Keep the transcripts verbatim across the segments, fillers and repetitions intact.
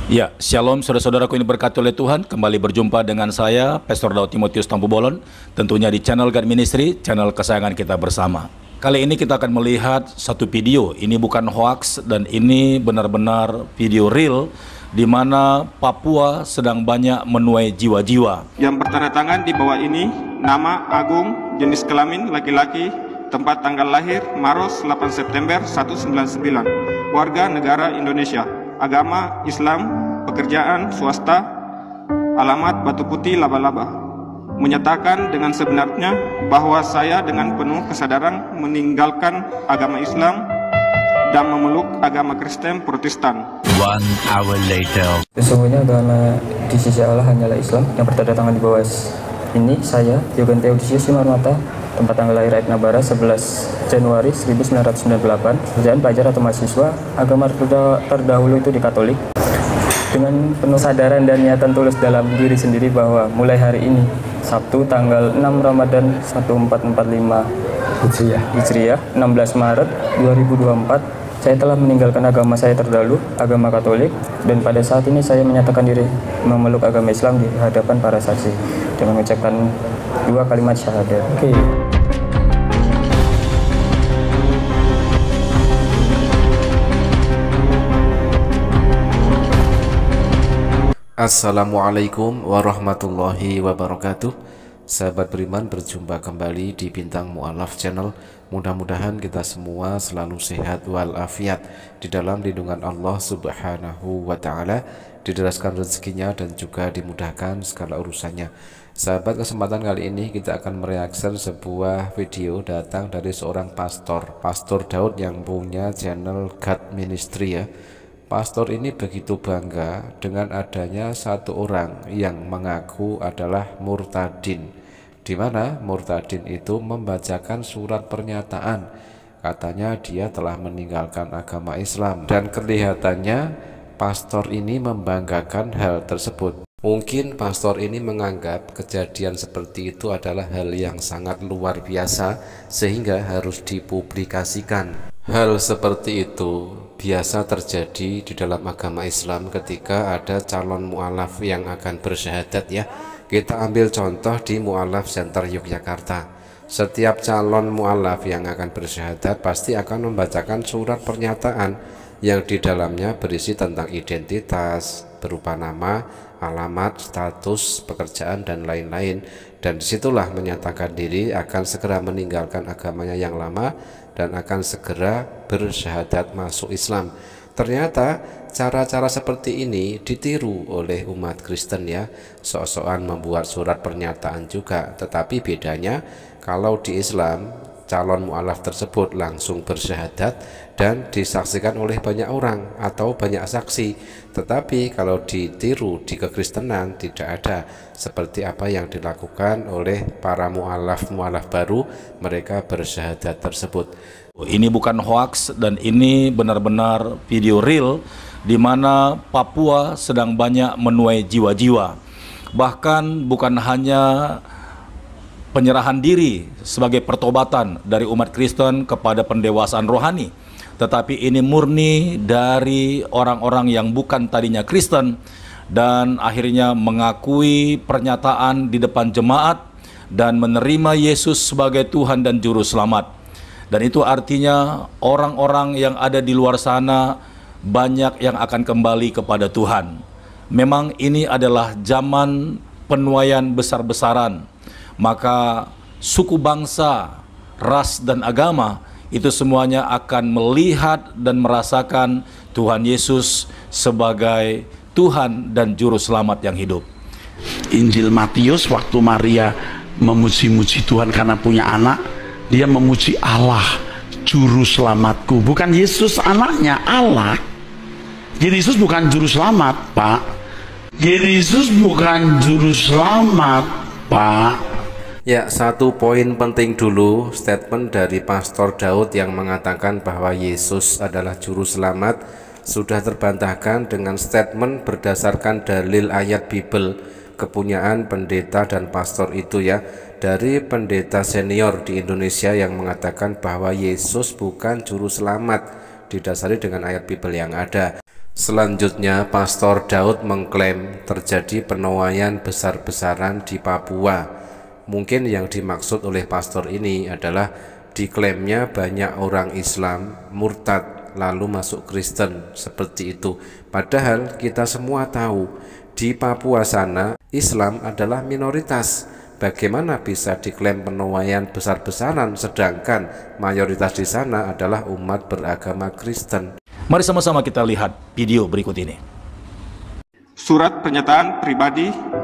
Ya, Shalom saudara-saudaraku ini berkati oleh Tuhan. Kembali berjumpa dengan saya, Pastor Daud Timotius Tampu Bolon, tentunya di channel God Ministry, channel kesayangan kita bersama. Kali ini kita akan melihat satu video. Ini bukan hoax dan ini benar-benar video real, di mana Papua sedang banyak menuai jiwa-jiwa. Yang bertanda tangan di bawah ini, nama, agung, jenis kelamin laki-laki, tempat tanggal lahir Maros delapan September seribu sembilan ratus sembilan puluh sembilan, warga negara Indonesia, agama Islam, pekerjaan swasta, alamat Batu Putih Laba-Laba. Menyatakan dengan sebenarnya bahwa saya dengan penuh kesadaran meninggalkan agama Islam dan memeluk agama Kristen Protestan. One hour later. Sesungguhnya agama di sisi Allah hanyalah Islam yang bertanda tangan di bawah ini. Saya, Yogen Theodosius Simarmata, tempat tanggal lahir Etnabara sebelas Januari seribu sembilan ratus sembilan puluh delapan, pekerjaan pelajar atau mahasiswa, agama terdahulu itu di Katolik. Dengan penuh sadaran dan niatan tulus dalam diri sendiri bahwa mulai hari ini, Sabtu tanggal enam Ramadan seribu empat ratus empat puluh lima Hijriah, Hijriah enam belas Maret dua ribu dua puluh empat, saya telah meninggalkan agama saya terdahulu, agama Katolik, dan pada saat ini saya menyatakan diri memeluk agama Islam di hadapan para saksi dengan mengucapkan dua kalimat syahadat. Oke. Okay. Assalamualaikum warahmatullahi wabarakatuh. Sahabat beriman, berjumpa kembali di Bintang Mu'alaf Channel. Mudah-mudahan kita semua selalu sehat walafiat di dalam lindungan Allah Subhanahu wa ta'ala, dideraskan rezekinya dan juga dimudahkan segala urusannya. Sahabat, kesempatan kali ini kita akan mereaksi sebuah video datang dari seorang pastor, Pastor Daud, yang punya channel God Ministry ya. Pastor ini begitu bangga dengan adanya satu orang yang mengaku adalah murtadin, di mana murtadin itu membacakan surat pernyataan, katanya dia telah meninggalkan agama Islam, dan kelihatannya pastor ini membanggakan hal tersebut. Mungkin pastor ini menganggap kejadian seperti itu adalah hal yang sangat luar biasa sehingga harus dipublikasikan. Hal seperti itu biasa terjadi di dalam agama Islam ketika ada calon mu'alaf yang akan bersyahadat ya. Kita ambil contoh di Mu'alaf Center Yogyakarta. Setiap calon mu'alaf yang akan bersyahadat pasti akan membacakan surat pernyataan yang di dalamnya berisi tentang identitas berupa nama, alamat, status, pekerjaan, dan lain-lain. Dan disitulah menyatakan diri akan segera meninggalkan agamanya yang lama dan akan segera bersyahadat masuk Islam. Ternyata cara-cara seperti ini ditiru oleh umat Kristen ya. Sok-sokan membuat surat pernyataan juga, tetapi bedanya kalau di Islam calon mu'alaf tersebut langsung bersyahadat dan disaksikan oleh banyak orang atau banyak saksi. Tetapi kalau ditiru di kekristenan tidak ada seperti apa yang dilakukan oleh para mu'alaf-mu'alaf baru, mereka bersyahadat tersebut. Ini bukan hoax dan ini benar-benar video real, di mana Papua sedang banyak menuai jiwa-jiwa. Bahkan bukan hanya penyerahan diri sebagai pertobatan dari umat Kristen kepada pendewasaan rohani, tetapi ini murni dari orang-orang yang bukan tadinya Kristen dan akhirnya mengakui pernyataan di depan jemaat dan menerima Yesus sebagai Tuhan dan Juru Selamat. Dan itu artinya orang-orang yang ada di luar sana banyak yang akan kembali kepada Tuhan. Memang ini adalah zaman penuaian besar-besaran. Maka suku, bangsa, ras, dan agama itu semuanya akan melihat dan merasakan Tuhan Yesus sebagai Tuhan dan Juru Selamat yang hidup. Injil Matius, waktu Maria memuji-muji Tuhan karena punya anak, dia memuji Allah, Juru Selamatku. Bukan Yesus anaknya, Allah. Yesus bukan Juru Selamat, Pak. Yesus bukan Juru Selamat, Pak. Ya, satu poin penting dulu, statement dari Pastor Daud yang mengatakan bahwa Yesus adalah Juru Selamat sudah terbantahkan dengan statement berdasarkan dalil ayat Bible, kepunyaan pendeta dan pastor itu ya, dari pendeta senior di Indonesia yang mengatakan bahwa Yesus bukan Juru Selamat, didasari dengan ayat Bible yang ada. Selanjutnya, Pastor Daud mengklaim terjadi penuaian besar-besaran di Papua. Mungkin yang dimaksud oleh pastor ini adalah diklaimnya banyak orang Islam murtad lalu masuk Kristen, seperti itu. Padahal kita semua tahu di Papua sana Islam adalah minoritas. Bagaimana bisa diklaim penuaian besar-besaran sedangkan mayoritas di sana adalah umat beragama Kristen? Mari sama-sama kita lihat video berikut ini. Surat pernyataan pribadi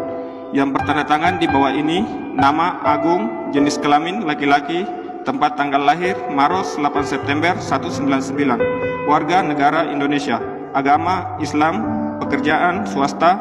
yang bertanda tangan di bawah ini, nama Agung, jenis kelamin laki-laki, tempat tanggal lahir Maros delapan September seribu sembilan ratus sembilan puluh sembilan, warga negara Indonesia, agama Islam, pekerjaan swasta,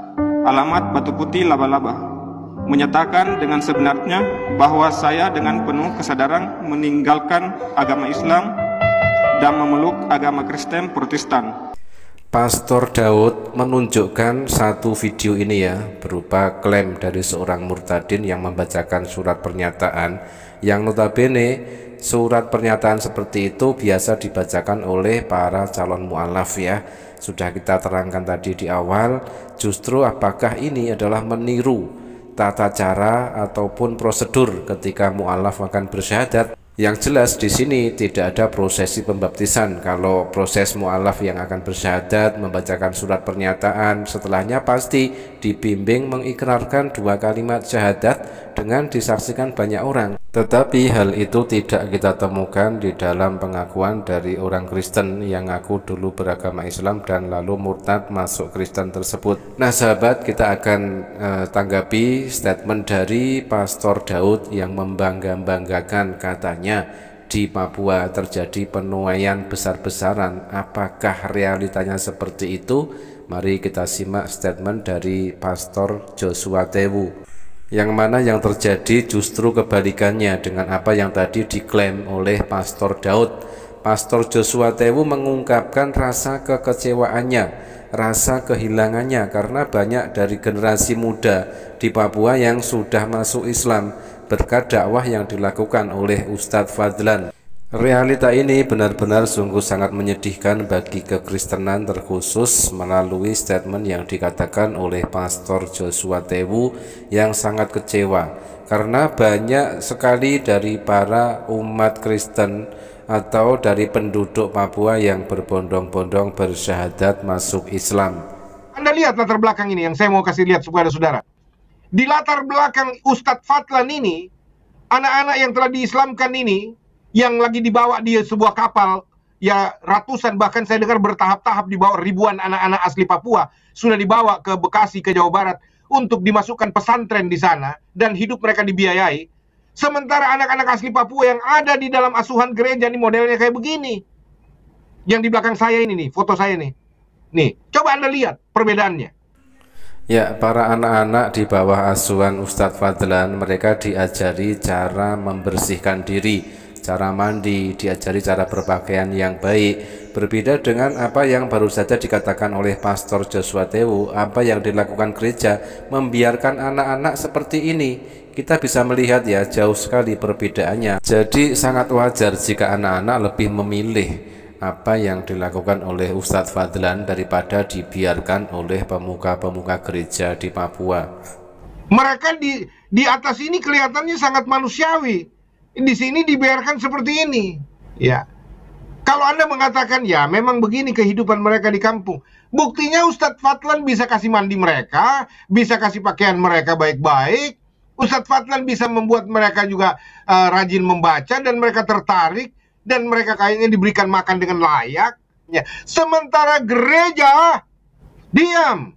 alamat Batu Putih Laba-Laba. Menyatakan dengan sebenarnya bahwa saya dengan penuh kesadaran meninggalkan agama Islam dan memeluk agama Kristen Protestan. Pastor Daud menunjukkan satu video ini ya, berupa klaim dari seorang murtadin yang membacakan surat pernyataan, yang notabene surat pernyataan seperti itu biasa dibacakan oleh para calon mu'alaf ya. Sudah kita terangkan tadi di awal, justru apakah ini adalah meniru tata cara ataupun prosedur ketika mu'alaf akan bersyahadat? Yang jelas di sini tidak ada prosesi pembaptisan. Kalau proses mu'alaf yang akan bersyahadat membacakan surat pernyataan, setelahnya pasti dibimbing mengikrarkan dua kalimat syahadat dengan disaksikan banyak orang. Tetapi hal itu tidak kita temukan di dalam pengakuan dari orang Kristen yang ngaku dulu beragama Islam dan lalu murtad masuk Kristen tersebut. Nah sahabat, kita akan eh, tanggapi statement dari Pastor Daud yang membangga-banggakan, katanya di Papua terjadi penuaian besar-besaran. Apakah realitanya seperti itu? Mari kita simak statement dari Pastor Joshua Tewu, yang mana yang terjadi justru kebalikannya dengan apa yang tadi diklaim oleh Pastor Daud. Pastor Joshua Tewu mengungkapkan rasa kekecewaannya, rasa kehilangannya karena banyak dari generasi muda di Papua yang sudah masuk Islam berkat dakwah yang dilakukan oleh Ustadz Fadlan. Realita ini benar-benar sungguh sangat menyedihkan bagi kekristenan, terkhusus melalui statement yang dikatakan oleh Pastor Joshua Tewu yang sangat kecewa karena banyak sekali dari para umat Kristen atau dari penduduk Papua yang berbondong-bondong bersyahadat masuk Islam. Anda lihat latar belakang ini yang saya mau kasih lihat kepada saudara. Di latar belakang Ustadz Fadlan ini, anak-anak yang telah diislamkan ini, yang lagi dibawa di sebuah kapal, ya ratusan, bahkan saya dengar bertahap-tahap dibawa ribuan anak-anak asli Papua, sudah dibawa ke Bekasi, ke Jawa Barat, untuk dimasukkan pesantren di sana, dan hidup mereka dibiayai. Sementara anak-anak asli Papua yang ada di dalam asuhan gereja, ini modelnya kayak begini. Yang di belakang saya ini nih, foto saya nih. Nih, coba Anda lihat perbedaannya. Ya, para anak-anak di bawah asuhan Ustadz Fadlan, mereka diajari cara membersihkan diri, cara mandi, diajari cara berpakaian yang baik. Berbeda dengan apa yang baru saja dikatakan oleh Pastor Joshua Tewu, apa yang dilakukan gereja membiarkan anak-anak seperti ini. Kita bisa melihat ya, jauh sekali perbedaannya. Jadi sangat wajar jika anak-anak lebih memilih apa yang dilakukan oleh Ustadz Fadlan daripada dibiarkan oleh pemuka-pemuka gereja di Papua. Mereka di di atas ini kelihatannya sangat manusiawi. Di sini dibiarkan seperti ini. Ya. Kalau Anda mengatakan ya memang begini kehidupan mereka di kampung, buktinya Ustadz Fadlan bisa kasih mandi mereka, bisa kasih pakaian mereka baik-baik. Ustadz Fadlan bisa membuat mereka juga uh, rajin membaca dan mereka tertarik. Dan mereka kayaknya diberikan makan dengan layak. Ya. Sementara gereja diam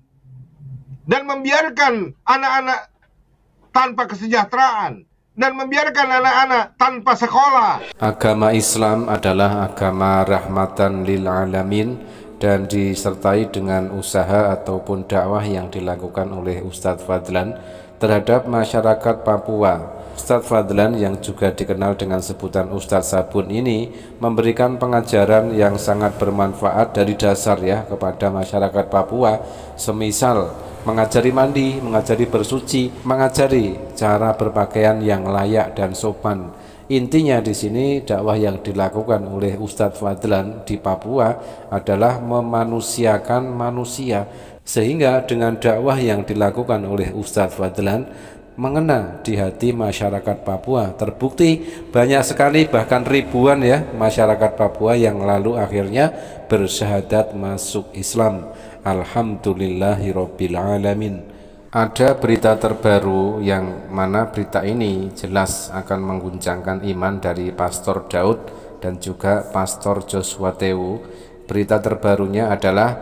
dan membiarkan anak-anak tanpa kesejahteraan dan membiarkan anak-anak tanpa sekolah. Agama Islam adalah agama rahmatan lil alamin dan disertai dengan usaha ataupun dakwah yang dilakukan oleh Ustadz Fadlan terhadap masyarakat Papua. Ustadz Fadlan yang juga dikenal dengan sebutan Ustadz Sabun ini memberikan pengajaran yang sangat bermanfaat dari dasar ya kepada masyarakat Papua, semisal mengajari mandi, mengajari bersuci, mengajari cara berpakaian yang layak dan sopan. Intinya di sini dakwah yang dilakukan oleh Ustadz Fadlan di Papua adalah memanusiakan manusia, sehingga dengan dakwah yang dilakukan oleh Ustadz Fadlan mengena di hati masyarakat Papua. Terbukti banyak sekali, bahkan ribuan ya masyarakat Papua yang lalu akhirnya bersyahadat masuk Islam. Alhamdulillahirabbil alamin. Ada berita terbaru yang mana berita ini jelas akan mengguncangkan iman dari Pastor Daud dan juga Pastor Joshua Tewu. Berita terbarunya adalah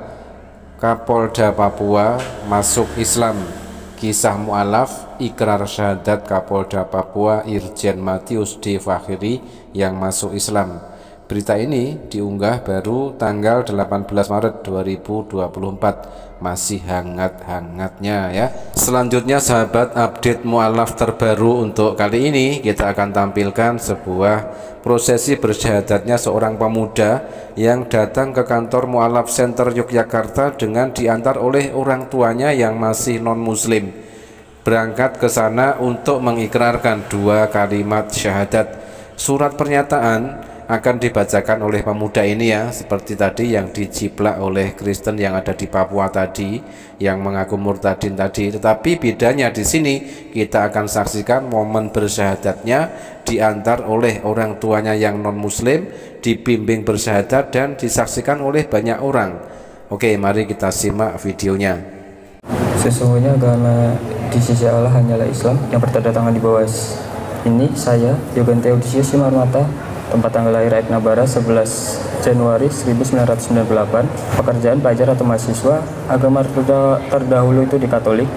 Kapolda Papua masuk Islam. Kisah mu'alaf ikrar syahadat Kapolda Papua Irjen Matius D. Fakhiri yang masuk Islam. Berita ini diunggah baru tanggal delapan belas Maret dua ribu dua puluh empat, masih hangat-hangatnya ya. Selanjutnya sahabat, update mu'alaf terbaru untuk kali ini kita akan tampilkan sebuah prosesi bersyahadatnya seorang pemuda yang datang ke kantor Mu'alaf Center Yogyakarta dengan diantar oleh orang tuanya yang masih non-muslim. Berangkat ke sana untuk mengikrarkan dua kalimat syahadat. Surat pernyataan akan dibacakan oleh pemuda ini ya, seperti tadi yang diciplak oleh Kristen yang ada di Papua tadi, yang mengaku murtadin tadi. Tetapi bedanya di sini kita akan saksikan momen bersyahadatnya diantar oleh orang tuanya yang non muslim, dibimbing bersyahadat dan disaksikan oleh banyak orang. Oke, mari kita simak videonya. Sesungguhnya agama di sisi Allah hanyalah Islam yang bertanda tangan di bawah ini. Saya Yogan Theodosius Simarmata, tempat tanggal lahir Aetna Bara sebelas Januari seribu sembilan ratus sembilan puluh delapan. Pekerjaan pelajar atau mahasiswa, agama terdahulu itu di Katolik.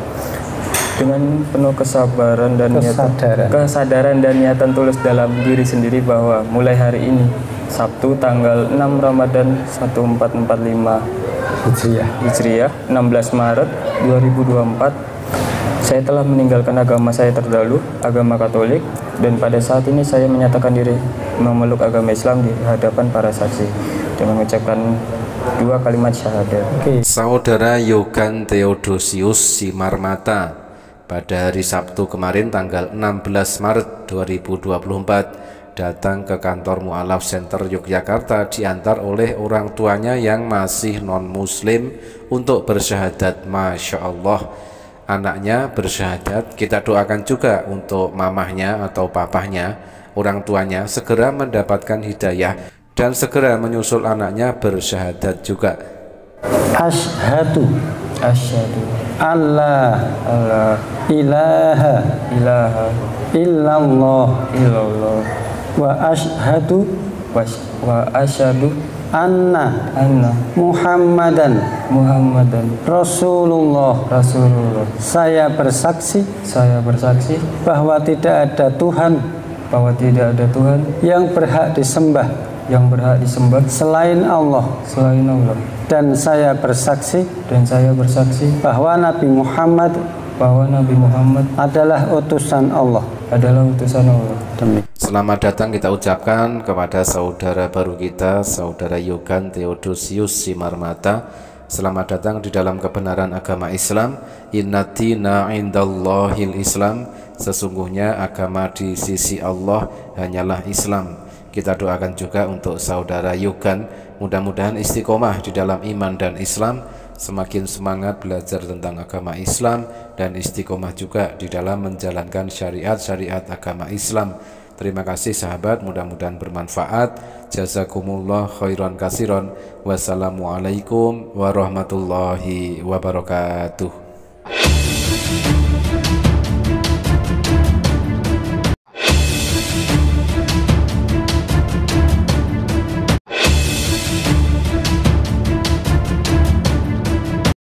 Dengan penuh kesabaran dan niatan, kesadaran dan niatan tulus dalam diri sendiri bahwa mulai hari ini Sabtu tanggal enam Ramadan seribu empat ratus empat puluh lima Hijriah, Hijriah enam belas Maret dua ribu dua puluh empat, saya telah meninggalkan agama saya terdahulu, agama Katolik, dan pada saat ini saya menyatakan diri memeluk agama Islam di hadapan para saksi dengan mengucapkan dua kalimat syahadat. Okay. Saudara Yogan Theodosius Simarmata pada hari Sabtu kemarin tanggal enam belas Maret dua ribu dua puluh empat datang ke kantor Mu'alaf Center Yogyakarta diantar oleh orang tuanya yang masih non-muslim untuk bersyahadat. Masya Allah, anaknya bersyahadat. Kita doakan juga untuk mamahnya atau papahnya, orang tuanya segera mendapatkan hidayah dan segera menyusul anaknya bersyahadat juga. Asyhadu Asyhadu alla alla ilaha ilaha illallah illallah wa asyhadu wa asyhadu anna anna Muhammadan Muhammadan Rasulullah Rasulullah. Saya bersaksi Saya bersaksi bahwa tidak ada Tuhan bahwa tidak ada Tuhan yang berhak disembah yang berhak disembah selain Allah selain Allah. Dan saya bersaksi Dan saya bersaksi bahwa Nabi Muhammad bahwa Nabi Muhammad adalah utusan Allah. adalah utusan Allah. Demi. Selamat datang kita ucapkan kepada saudara baru kita, saudara Yogan Theodosius Simarmata. Selamat datang di dalam kebenaran agama Islam. Innatina indallahil Islam. Sesungguhnya agama di sisi Allah hanyalah Islam. Kita doakan juga untuk saudara Yogan, mudah-mudahan istiqomah di dalam iman dan Islam, semakin semangat belajar tentang agama Islam dan istiqomah juga di dalam menjalankan syariat-syariat agama Islam. Terima kasih sahabat, mudah-mudahan bermanfaat. Jazakumullah khairan kasiron. Wassalamualaikum warahmatullahi wabarakatuh.